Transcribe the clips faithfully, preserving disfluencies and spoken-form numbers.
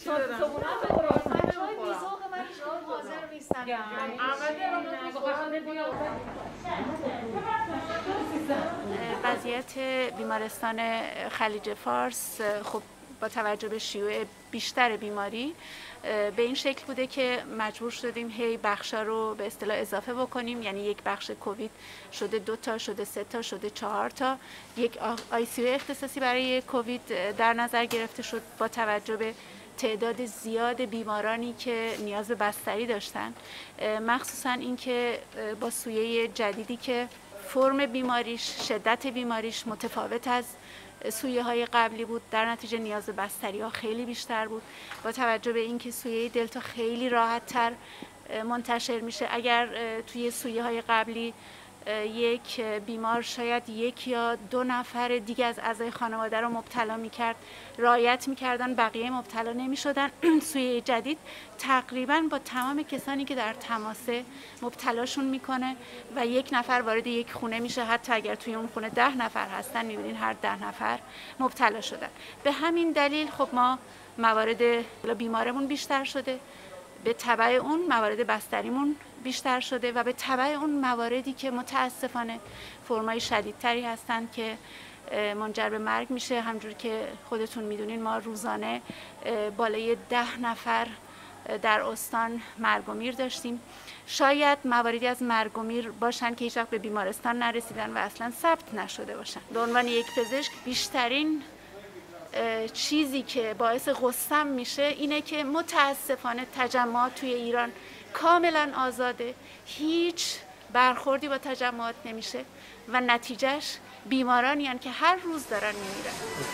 وضعیت بیمارستان خلیج فارس خب با توجه به شیوع بیشتر بیماری به این شکل بوده که مجبور شدیم هی بخشا رو به اصطلاح اضافه بکنیم، یعنی یک بخش کووید شده دو تا، شده سه تا، شده چهار تا. یک آی سی یو اختصاصی برای کووید در نظر گرفته شد با توجه به تعداد زیاد بیمارانی که نیاز به بستری داشتن، مخصوصا اینکه با سویه جدیدی که فرم بیماریش، شدت بیماریش متفاوت از سویه های قبلی بود، در نتیجه نیاز به بستری ها خیلی بیشتر بود. با توجه به اینکه سویه دلتا خیلی راحت تر منتشر میشه، اگر توی سویه های قبلی یک بیمار شاید یک یا دو نفر دیگه از اعضای خانواده رو مبتلا میکرد، رعایت میکردن، بقیه مبتلا نمیشدن. سویه جدید تقریبا با تمام کسانی که در تماسه مبتلاشون میکنه و یک نفر وارد یک خونه میشه، حتی اگر توی اون خونه ده نفر هستن میبینین هر ده نفر مبتلا شدن. به همین دلیل خب ما موارد بیمارمون بیشتر شده، به تبع اون موارد بستریمون بیشتر شده و به تبع اون مواردی که متاسفانه فرمای شدیدتری هستن که منجر به مرگ میشه. همجور که خودتون میدونین ما روزانه بالای ده نفر در استان مرگ و میر داشتیم. شاید مواردی از مرگ و میر باشن که هیچ وقت به بیمارستان نرسیدن و اصلا ثبت نشده باشن. به عنوان یک پزشک بیشترین چیزی که باعث غصه‌ام میشه اینه که متاسفانه تجمعات توی ایران کاملا آزاده، هیچ برخوردی با تجمعات نمیشه و نتیجهش بیمارانی هستند که هر روز دارن میمیرن.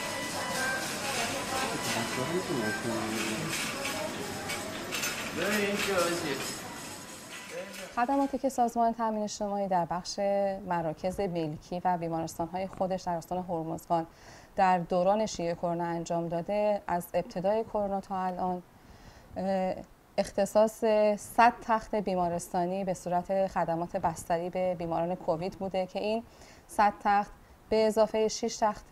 خدماتی که سازمان تامین اجتماعی در بخش مراکز ملکی و بیمارستان‌های خودش در استان هرمزگان در دوران شیوع کرونا انجام داده، از ابتدای کرونا تا الان اختصاص صد تخت بیمارستانی به صورت خدمات بستری به بیماران کووید بوده که این صد تخت به اضافه شش تخت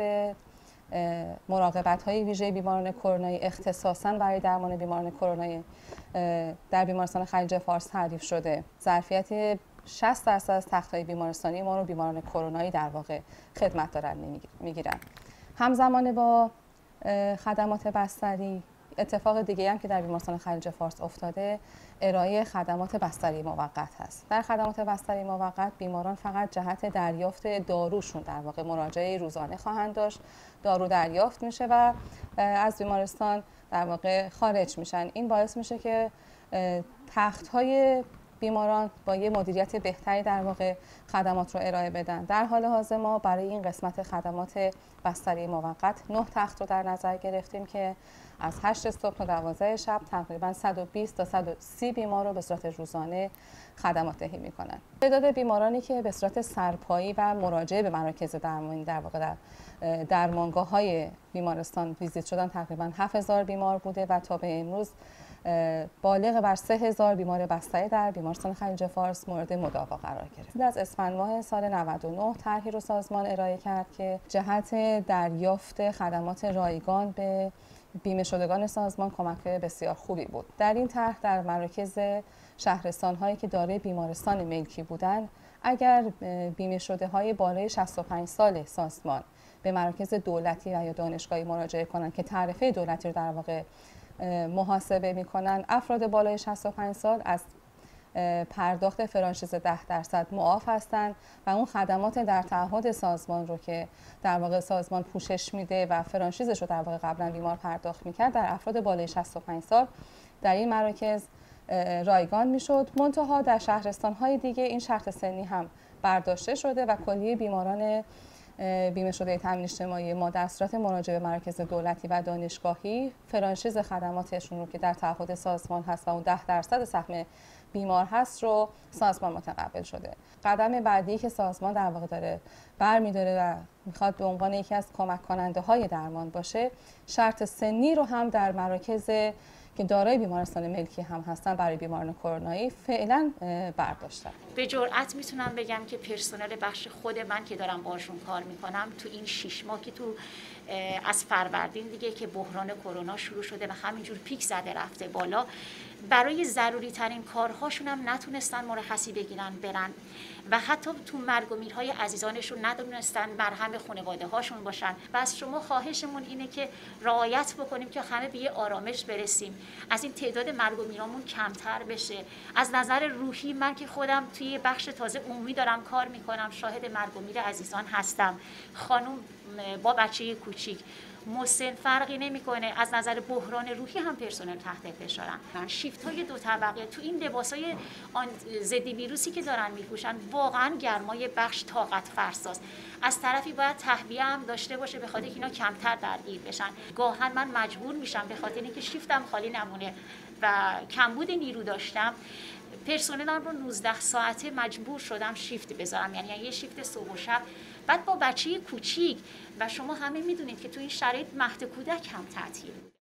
مراقبت‌های ویژه بیماران کرونایی اختصاصاً برای درمان بیماران کرونایی در بیمارستان خلیج فارس تعریف شده. ظرفیت شصت درصد از تخت‌های بیمارستانی ما رو بیماران کرونایی در واقع خدمت دارن میگیرن. همزمان با خدمات بستری، اتفاق دیگه هم که در بیمارستان خلیج فارس افتاده ارائه خدمات بستری موقت هست. در خدمات بستری موقت بیماران فقط جهت دریافت داروشون در واقع مراجعه روزانه خواهند داشت، دارو دریافت میشه و از بیمارستان در واقع خارج میشن. این باعث میشه که تخت‌های بیماران با یه مدیریت بهتری در واقع خدمات رو ارائه بدن. در حال حاضر ما برای این قسمت خدمات بستری موقت نه تخت رو در نظر گرفتیم که از هشت صبح تا دوازده شب تقریبا صد و بیست تا صد و سی بیمار رو به صورت روزانه خدمات دهی میکنن. تعداد بیمارانی که به صورت سرپایی و مراجعه به مراکز درمانی در واقع در درمانگاه‌های بیمارستان ویزیت شدن تقریبا هفت هزار بیمار بوده و تا به امروز بالغ بر سه هزار بیمار بستری در بیمارستان خلیج فارس مورد مداوا قرار گرفت. از اسفند ماه سال نود و نه طرحی رو سازمان ارائه کرد که جهت دریافت خدمات رایگان به بیمه شدگان سازمان کمک بسیار خوبی بود. در این طرح در مراکز شهرستان هایی که دارای بیمارستان ملکی بودند، اگر بیمه شده های بالای شصت و پنج سال سازمان به مراکز دولتی و یا دانشگاهی مراجعه کنند که تعرفه دولتی رو در واقع محاسبه میکنن، افراد بالای شصت و پنج سال از پرداخت فرانچیز ده درصد معاف هستند و اون خدمات در تعهد سازمان رو که در واقع سازمان پوشش میده و فرانچیزش رو در واقع قبلا بیمار پرداخت میکرد در افراد بالای شصت و پنج سال در این مراکز رایگان میشد. منتها در شهرستان های دیگه این شرط سنی هم برداشته شده و کلیه بیماران بیمه شده تامین اجتماعی ما در صورت مراجعه به مراکز دولتی و دانشگاهی فرانچیز خدماتشون رو که در تعهد سازمان هست و اون ده درصد سهم بیمار هست رو سازمان متقبل شده. قدم بعدی که سازمان در واقع داره برمی‌داره و میخواد به عنوان یکی از کمک کننده های درمان باشه، شرط سنی رو هم در مراکز که دارای بیمارستان ملکی هم هستن برای بیماران کرونایی فعلا برداشتن. به جرئت میتونم بگم که پرسنل بخش خود من که دارم باشون کار میکنم تو این شش ماه که تو از فروردین دیگه که بحران کرونا شروع شده و همینجور پیک زده رفته بالا، برای ضروری ترین کارهاشون هم نتونستن مرخصی بگیرن برن و حتی تو مرگ و میرهای عزیزانشون ندونستن مرهم خانواده هاشون باشن. و از شما خواهشمون اینه که رعایت بکنیم که همه به یه آرامش برسیم، از این تعداد مرگ و میرامون کمتر بشه. از نظر روحی من که خودم توی بخش تازه عمومی دارم کار میکنم، شاهد مرگ و میر عزیزان هستم. خانم با بچه کوچیک، مسن فرقی نمیکنه. از نظر بحران روحی هم پرسنل تحت فشارن. شیفت های دو طبقه تو این لباسای ضد ویروسی که دارن میپوشن واقعا گرمای بخش طاقت فرساست. از طرفی باید تهویه هم داشته باشه به خاطر اینا کمتر درگیر بشن. گاهن من مجبور میشم به خاطر اینکه شیفتم خالی نمونه و کمبود نیرو داشتم، پرسنلم رو نوزده ساعته مجبور شدم شیفت بذارم، یعنی یه شیفت صبح و شب، بعد با بچه کوچیک. و شما همه میدونید که تو این شرایط مهد کودک هم تعطیل بود.